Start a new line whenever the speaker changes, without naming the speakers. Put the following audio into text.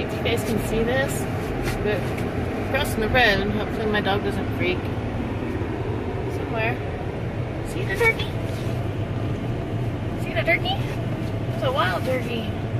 if you guys can see this, but crossing the road, hopefully my dog doesn't freak somewhere. See the turkey? See the turkey? It's a wild turkey.